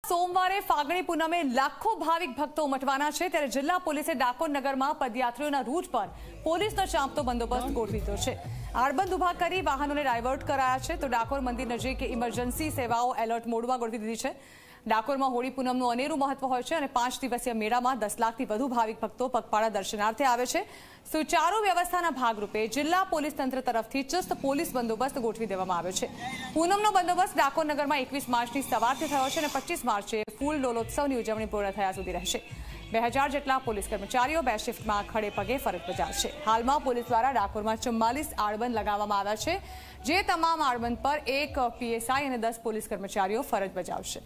સોમવારે ફાગણી પૂનમે લાખો ભાવિક ભક્તો ઉમટવાના છે ત્યારે જિલ્લા પોલીસે ડાકોર નગરમાં પદયાત્રીઓના રૂટ પર પોલીસનો ચાંપતો બંદોબસ્ત ગોઠવી દીધો છે। આડબંધ ઉભા કરી વાહનોને ડાયવર્ટ કરાયા છે તો ડાકોર મંદિર નજીક ઇમરજન્સી સેવાઓ એલર્ટ મોડમાં ગોઠવી દીધી છે। ડાકોરમાં હોળી પૂનમનું અનેરું મહત્વ હોય છે અને 5 દિવસીય મેળામાં 10 લાખથી વધુ ભાવિક ભક્તો પગપાળા દર્શનાર્થે આવે છે। સુચારુ વ્યવસ્થાના ભાગરૂપે જિલ્લા પોલીસ તંત્ર તરફથી ચુસ્ત પોલીસ બંદોબસ્ત ગોઠવી દેવામાં આવ્યો છે। પૂનમનો બંદોબસ્ત ડાકોર નગરમાં 21 માર્ચની સવારથી થયો છે અને 25 માર્ચે ફૂલ ડોલોત્સવની ઉજવણી પૂર્ણ થયા સુધી રહેશે। 2000 જેટલા પોલીસ કર્મચારીઓ 2 શિફ્ટમાં ખડે પગે ફરજ બજાવશે। હાલમાં પોલીસ દ્વારા ડાકોરમાં 44 આડબંધ લગાવવામાં આવ્યા છે, જે તમામ આડબંધ પર 1 પીએસઆઈ અને 10 પોલીસ કર્મચારીઓ ફરજ બજાવશે।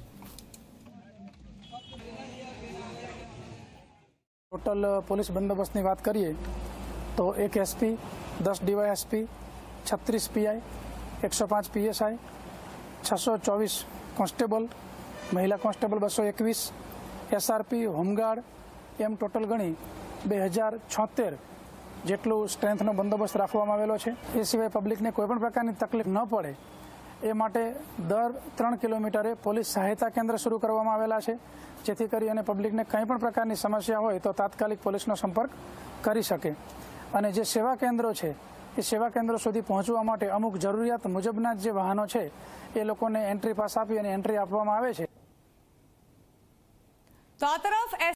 टोटल पुलिस बंदोबस्त की बात करिए तो 1 SP, 10 DYSP, 36 PI, 105 PSI, 624 constable, महिला कांस्टेबल 221, एसआरपी, होमगार्ड एम टोटल गणी 2076 જેટલું સ્ટ્રેન્થનો બંદોબસ્ત રાખવામાં આવેલો છે। એ સિવાય પબ્લિકને કોઈપણ પ્રકારની તકલીફ ન પડે એ માટે દર 3 કિલોમીટરે પોલીસ સહાયતા કેન્દ્ર શરૂ કરવામાં આવેલા છે, જેથી કરી અને પબ્લિકને કંઈ પણ પ્રકારની સમસ્યા હોય તો તાત્કાલિક પોલીસનો સંપર્ક કરી શકે। અને જે સેવા કેન્દ્રો છે એ સેવા કેન્દ્રો સુધી પહોંચવા માટે અમુક જરૂરિયાત મુજબના જે વાહનો છે એ લોકોને એન્ટ્રી પાસ આપી અને એન્ટ્રી આપવામાં આવે છે। તો આ તરફ